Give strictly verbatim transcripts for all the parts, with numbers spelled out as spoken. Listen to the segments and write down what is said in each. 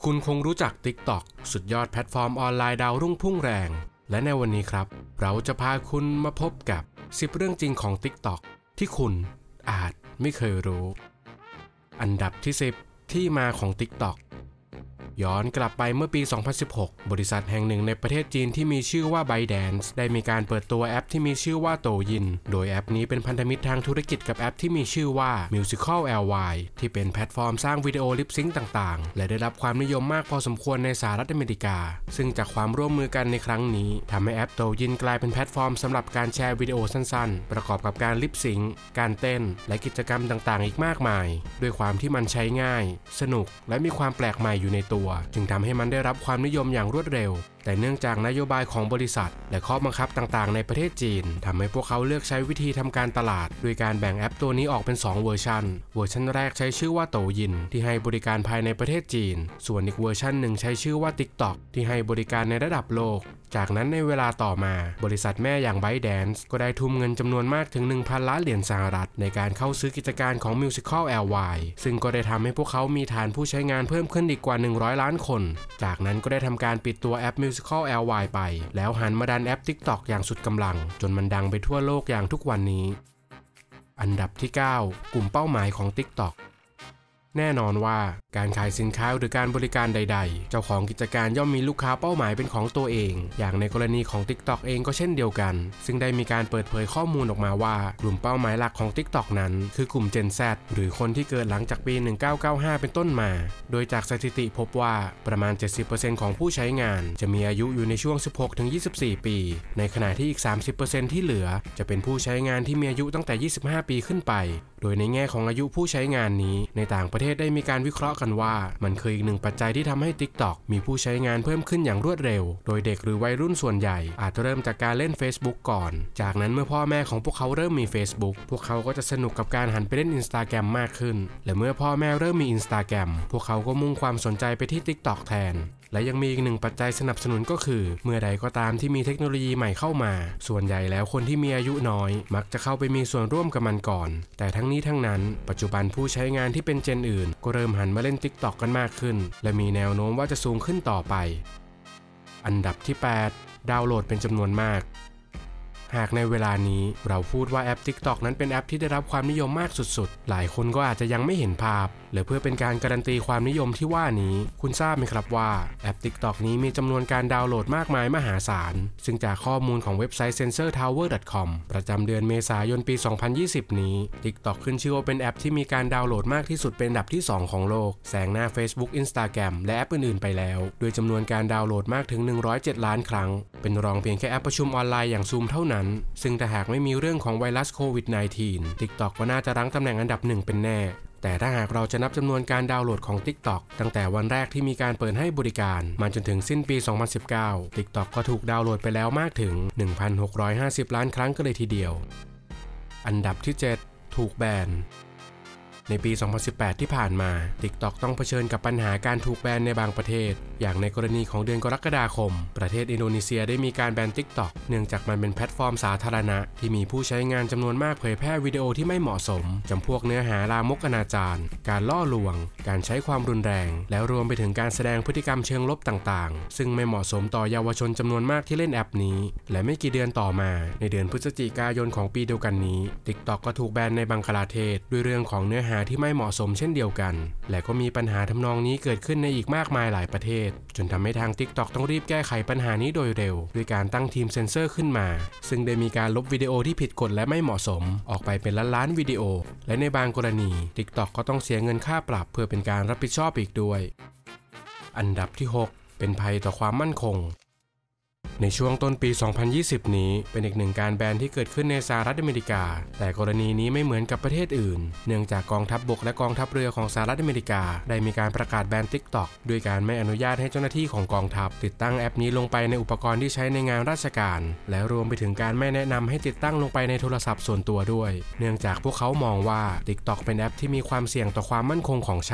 คุณคงรู้จัก TikTok สุดยอดแพลตฟอร์มออนไลน์ดาวรุ่งพุ่งแรงและในวันนี้ครับเราจะพาคุณมาพบกับสิบเรื่องจริงของ TikTok ที่คุณอาจไม่เคยรู้อันดับที่สิบที่มาของ TikTokย้อนกลับไปเมื่อปี สองพันสิบหก บริษัทแห่งหนึ่งในประเทศจีนที่มีชื่อว่า ByteDance ได้มีการเปิดตัวแอปที่มีชื่อว่าโตยินโดยแอปนี้เป็นพันธมิตรทางธุรกิจกับแอปที่มีชื่อว่า Musical แอล วาย ที่เป็นแพลตฟอร์มสร้างวิดีโอลิปซิงค์ต่างๆและได้รับความนิยมมากพอสมควรในสหรัฐอเมริกาซึ่งจากความร่วมมือกันในครั้งนี้ทำให้แอปโตยินกลายเป็นแพลตฟอร์มสำหรับการแชร์วิดีโอสั้นๆประกอบกับการลิปซิงค์การเต้นและกิจกรรมต่างๆอีกมากมายด้วยความที่มันใช้ง่ายสนุกและมีความแปลกใหม่อยู่ในตัวจึงทำให้มันได้รับความนิยมอย่างรวดเร็วแต่เนื่องจากนโยบายของบริษัทและข้อบังคับต่างๆในประเทศจีนทำให้พวกเขาเลือกใช้วิธีทำการตลาดโดยการแบ่งแอปตัวนี้ออกเป็นสองเวอร์ชันเวอร์ชันแรกใช้ชื่อว่าโตยินที่ให้บริการภายในประเทศจีนส่วนอีกเวอร์ชันหนึ่งใช้ชื่อว่า TikTok ที่ให้บริการในระดับโลกจากนั้นในเวลาต่อมาบริษัทแม่อย่าง ByteDance ก็ได้ทุ่มเงินจำนวนมากถึง หนึ่งพัน ล้านเหรียญสหรัฐในการเข้าซื้อกิจการของ Musical แอล วาย ซึ่งก็ได้ทำให้พวกเขามีฐานผู้ใช้งานเพิ่มขึ้นอีกกว่า หนึ่งร้อยล้านคนจากนั้นก็ได้ทำการปิดตัวแอป Musical แอล วาย ไปแล้วหันมาดันแอป TikTok อย่างสุดกำลังจนมันดังไปทั่วโลกอย่างทุกวันนี้อันดับที่เก้ากลุ่มเป้าหมายของ TikTokแน่นอนว่าการขายสินค้าหรือการบริการใดๆเจ้าของกิจการย่อมมีลูกค้าเป้าหมายเป็นของตัวเองอย่างในกรณีของ TikTok เองก็เช่นเดียวกันซึ่งได้มีการเปิดเผยข้อมูลออกมาว่ากลุ่มเป้าหมายหลักของ TikTok นั้นคือกลุ่ม Gen Z หรือคนที่เกิดหลังจากปี หนึ่งพันเก้าร้อยเก้าสิบห้า เป็นต้นมาโดยจากสถิติพบว่าประมาณ เจ็ดสิบเปอร์เซ็นต์ ของผู้ใช้งานจะมีอายุอยู่ในช่วง สิบหกถึงยี่สิบสี่ ปีในขณะที่อีก สามสิบเปอร์เซ็นต์ ที่เหลือจะเป็นผู้ใช้งานที่มีอายุตั้งแต่ ยี่สิบห้า ปีขึ้นไปโดยในแง่ของอายุผู้ใช้งานนี้ในต่างประเทศได้มีการวิเคราะห์กันว่ามันคืออีกหนึ่งปัจจัยที่ทำให้ TikTok มีผู้ใช้งานเพิ่มขึ้นอย่างรวดเร็วโดยเด็กหรือวัยรุ่นส่วนใหญ่อาจจะเริ่มจากการเล่น Facebook ก่อนจากนั้นเมื่อพ่อแม่ของพวกเขาเริ่มมี Facebook พวกเขาก็จะสนุกกับการหันไปเล่น Instagram มากขึ้นและเมื่อพ่อแม่เริ่มมี Instagram พวกเขาก็มุ่งความสนใจไปที่ TikTok แทนและยังมีอีกหนึ่งปัจจัยสนับสนุนก็คือเมื่อใดก็ตามที่มีเทคโนโลยีใหม่เข้ามาส่วนใหญ่แล้วคนที่มีอายุน้อยมักจะเข้าไปมีส่วนร่วมกับมันก่อนแต่ทั้งนี้ทั้งนั้นปัจจุบันผู้ใช้งานที่เป็นเจนอื่นก็เริ่มหันมาเล่น TikTok กันมากขึ้นและมีแนวโน้มว่าจะสูงขึ้นต่อไปอันดับที่แปดดาวน์โหลดเป็นจำนวนมากหากในเวลานี้เราพูดว่าแอป TikTok นั้นเป็นแอปที่ได้รับความนิยมมากสุดๆหลายคนก็อาจจะยังไม่เห็นภาพหรือเพื่อเป็นการการันตีความนิยมที่ว่านี้คุณทราบไหมครับว่าแอป TikTok นี้มีจำนวนการดาวน์โหลดมากมายมหาศาลซึ่งจากข้อมูลของเว็บไซต์ เซ็นเซอร์ทาวเวอร์ ดอท คอม ประจำเดือนเมษายนปี สองพันยี่สิบ นี้ TikTok ขึ้นชื่อว่าเป็นแอปที่มีการดาวน์โหลดมากที่สุดเป็นอันดับที่สองของโลกแซงหน้า Facebook Instagram และแอปอื่นๆไปแล้วโดยจำนวนการดาวน์โหลดมากถึงหนึ่งร้อยเจ็ดล้านครั้งเป็นรองเพียงแค่แอปประชุมออนไลน์อย่าง Zoom เท่านั้นซึ่งแต่หากไม่มีเรื่องของไวรัสโควิด สิบเก้า TikTok ก็น่าจะรั้งตำแหน่งอันดับหนึ่งเป็นแน่แต่ถ้าหากเราจะนับจำนวนการดาวน์โหลดของ TikTok ตั้งแต่วันแรกที่มีการเปิดให้บริการมาจนถึงสิ้นปี สองพันสิบเก้า TikTok ก็ถูกดาวน์โหลดไปแล้วมากถึง หนึ่งพันหกร้อยห้าสิบ ล้านครั้งก็เลยทีเดียวอันดับที่เจ็ดถูกแบนในปี สองพันสิบแปด ที่ผ่านมา TikTok ต้องเผชิญกับปัญหาการถูกแบนในบางประเทศอย่างในกรณีของเดือนกรกฎาคมประเทศอินโดนีเซียได้มีการแบน TikTok เนื่องจากมันเป็นแพลตฟอร์มสาธารณะที่มีผู้ใช้งานจำนวนมากเผยแพร่วิดีโอที่ไม่เหมาะสมจำพวกเนื้อหาลามกอนาจารการล่อลวงการใช้ความรุนแรงแล้วรวมไปถึงการแสดงพฤติกรรมเชิงลบต่างๆซึ่งไม่เหมาะสมต่อเยาวชนจำนวนมากที่เล่นแอปนี้และไม่กี่เดือนต่อมาในเดือนพฤศจิกายนของปีเดียวกันนี้ TikTok ก็ถูกแบนในบังคลาเทศด้วยเรื่องของเนื้อหาที่ไม่เหมาะสมเช่นเดียวกันและก็มีปัญหาทำนองนี้เกิดขึ้นในอีกมากมายหลายประเทศจนทำให้ทาง TikTok ต้องรีบแก้ไขปัญหานี้โดยเร็วด้วยการตั้งทีมเซ็นเซอร์ขึ้นมาซึ่งได้มีการลบวิดีโอที่ผิดกฎและไม่เหมาะสมออกไปเป็นล้านๆวิดีโอและในบางกรณี TikTok ก็ต้องเสียเงินค่าปรับเพื่อเป็นการรับผิดชอบอีกด้วยอันดับที่หกเป็นภัยต่อความมั่นคงในช่วงต้นปี สองพันยี่สิบ นี้เป็นอีกหนึ่งการแบนที่เกิดขึ้นในสหรัฐอเมริกาแต่กรณีนี้ไม่เหมือนกับประเทศอื่นเนื่องจากกองทัพบกและกองทัพเรือของสหรัฐอเมริกาได้มีการประกาศแบน TikTok ด้วยการไม่อนุญาตให้เจ้าหน้าที่ของกองทัพติดตั้งแอปนี้ลงไปในอุปกรณ์ที่ใช้ในงานราชการและรวมไปถึงการไม่แนะนำให้ติดตั้งลงไปในโทรศัพท์ส่วนตัวด้วยเนื่องจากพวกเขามองว่า TikTok เป็นแอปที่มีความเสี่ยงต่อความมั่นคงของชาติ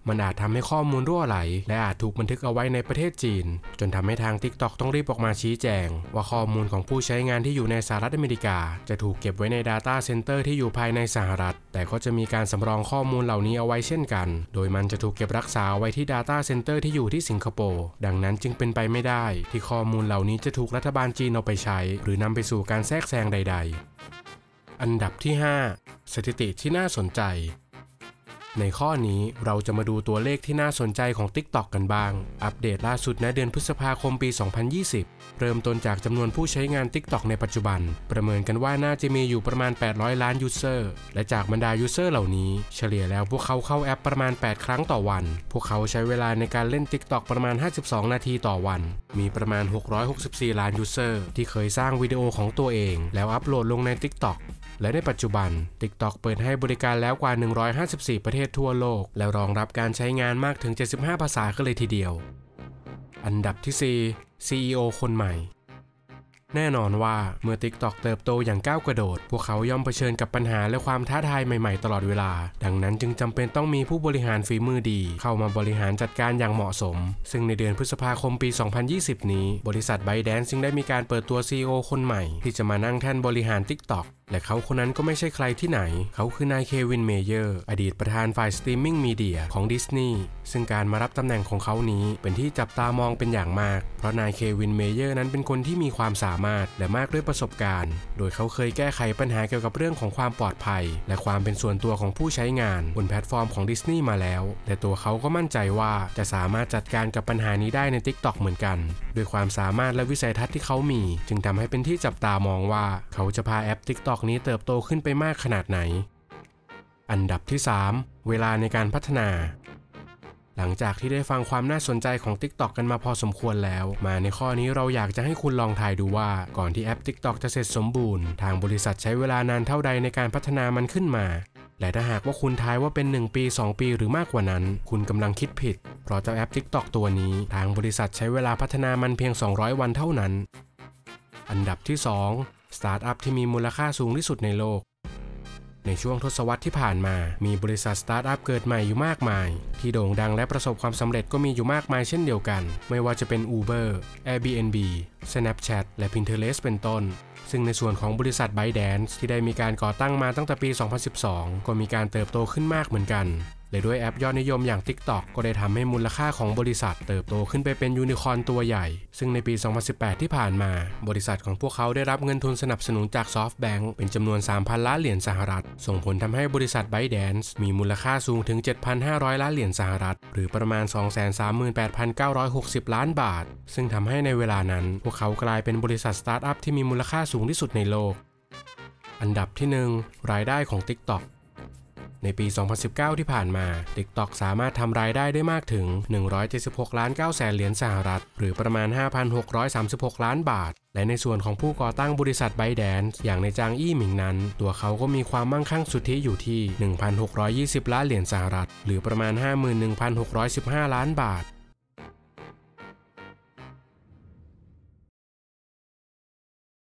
มันอาจทำให้ข้อมูลรั่วไหลและอาจถูกบันทึกเอาไว้ในประเทศจีนจนทำให้ทาง TikTok ต้องรีบออกมาชี้แจงว่าข้อมูลของผู้ใช้งานที่อยู่ในสหรัฐอเมริกาจะถูกเก็บไว้ใน Data Center ที่อยู่ภายในสหรัฐแต่ก็จะมีการสำรองข้อมูลเหล่านี้เอาไว้เช่นกันโดยมันจะถูกเก็บรักษาไว้ที่ Data Center ที่อยู่ที่สิงคโปร์ดังนั้นจึงเป็นไปไม่ได้ที่ข้อมูลเหล่านี้จะถูกรัฐบาลจีนเอาไปใช้หรือนำไปสู่การแทรกแซงใดๆอันดับที่ห้าสถิติที่น่าสนใจในข้อนี้เราจะมาดูตัวเลขที่น่าสนใจของ TikTok กันบ้างอัปเดตล่าสุดณเดือนพฤษภาคมปี สองพันยี่สิบ เริ่มต้นจากจำนวนผู้ใช้งาน TikTok ในปัจจุบันประเมินกันว่าน่าจะมีอยู่ประมาณแปดร้อยล้านยูเซอร์และจากบรรดายูเซอร์เหล่านี้เฉลี่ยแล้วพวกเขาเข้าแอปประมาณแปดครั้งต่อวันพวกเขาใช้เวลาในการเล่น TikTok ประมาณห้าสิบสองนาทีต่อวันมีประมาณหกร้อยหกสิบสี่ล้านยูเซอร์ที่เคยสร้างวิดีโอของตัวเองแล้วอัปโหลดลงใน TikTokและในปัจจุบัน TikTok เปิดให้บริการแล้วกว่าหนึ่งร้อยห้าสิบสี่ประเทศทั่วโลกและรองรับการใช้งานมากถึงเจ็ดสิบห้าภาษากันเลยทีเดียวอันดับที่สี่ ซี อี โอ คนใหม่แน่นอนว่าเมื่อ TikTok เติบโตอย่างก้าวกระโดดพวกเขาย่อมเผชิญกับปัญหาและความท้าทายใหม่ๆตลอดเวลาดังนั้นจึงจำเป็นต้องมีผู้บริหารฝีมือดีเข้ามาบริหารจัดการอย่างเหมาะสมซึ่งในเดือนพฤษภาคมปี สองพันยี่สิบ นี้บริษัท ByteDance จึงได้มีการเปิดตัว ซี อี โอ คนใหม่ที่จะมานั่งแท่นบริหาร TikTokและเขาคนนั้นก็ไม่ใช่ใครที่ไหนเขาคือนายเควินเมเยอร์อดีตประธานฝ่ายสตรีมมิ่งมีเดียของดิสนีย์ซึ่งการมารับตำแหน่งของเขานี้เป็นที่จับตามองเป็นอย่างมากเพราะนายเควินเมเยอร์นั้นเป็นคนที่มีความสามารถและมากด้วยประสบการณ์โดยเขาเคยแก้ไขปัญหาเกี่ยวกับเรื่องของความปลอดภัยและความเป็นส่วนตัวของผู้ใช้งานบนแพลตฟอร์มของดิสนีย์มาแล้วและตัวเขาก็มั่นใจว่าจะสามารถจัดการกับปัญหานี้ได้ใน TikTok เหมือนกันด้วยความสามารถและวิสัยทัศน์ที่เขามีจึงทำให้เป็นที่จับตามองว่าเขาจะพาแอป TikTok นี้เติบโตขึ้นไปมากขนาดไหนอันดับที่สามเวลาในการพัฒนาหลังจากที่ได้ฟังความน่าสนใจของ TikTok กันมาพอสมควรแล้วมาในข้อนี้เราอยากจะให้คุณลองทายดูว่าก่อนที่แอป TikTok จะเสร็จสมบูรณ์ทางบริษัทใช้เวลานานเท่าใดในการพัฒนามันขึ้นมาและถ้าหากว่าคุณทายว่าเป็นหนึ่งปีสองปีหรือมากกว่านั้นคุณกำลังคิดผิดเพราะเจ้าแอป TikTok ตัวนี้ทางบริษัทใช้เวลาพัฒนามันเพียงสองร้อยวันเท่านั้นอันดับที่สองสตาร์ทอัพที่มีมูลค่าสูงที่สุดในโลกในช่วงทศวรรษที่ผ่านมามีบริษัทสตาร์ทอัพเกิดใหม่อยู่มากมายที่โด่งดังและประสบความสำเร็จก็มีอยู่มากมายเช่นเดียวกันไม่ว่าจะเป็น Uber, Airbnb, Snapchat และ Pinterest เป็นต้นซึ่งในส่วนของบริษัท ByteDance ที่ได้มีการก่อตั้งมาตั้งแต่ปี สองพันสิบสอง ก็มีการเติบโตขึ้นมากเหมือนกันและด้วยแอปยอดนิยมอย่าง TikTok ก็ได้ทำให้มูลค่าของบริษัทเติบโตขึ้นไปเป็นยูนิคอร์นตัวใหญ่ซึ่งในปี สองพันสิบแปด ที่ผ่านมาบริษัทของพวกเขาได้รับเงินทุนสนับสนุนจาก SoftBank เป็นจำนวน สามพันล้านเหรียญสหรัฐส่งผลทำให้บริษัท ByteDance มีมูลค่าสูงถึง เจ็ดพันห้าร้อยล้านเหรียญสหรัฐหรือประมาณ สองแสนสามหมื่นแปดพันเก้าร้อยหกสิบล้านบาทซึ่งทำให้ในเวลานั้นพวกเขากลายเป็นบริษัทสตาร์ทอัพที่มีมูลค่าสูงที่สุดในโลกอันดับที่หนึ่งรายได้ของ TikTokในปี สองพันสิบเก้า ที่ผ่านมา TikTok สามารถทำรายได้ได้มากถึง หนึ่งร้อยเจ็ดสิบหกล้านเก้าแสนเหรียญสหรัฐหรือประมาณ ห้าพันหกร้อยสามสิบหกล้านบาทและในส่วนของผู้ก่อตั้งบริษัท ByteDance อย่างในจางอี้หมิงนั้นตัวเขาก็มีความมั่งคั่งสุทธิอยู่ที่ หนึ่งพันหกร้อยยี่สิบล้านเหรียญสหรัฐหรือประมาณ ห้าหมื่นหนึ่งพันหกร้อยสิบห้าล้านบาท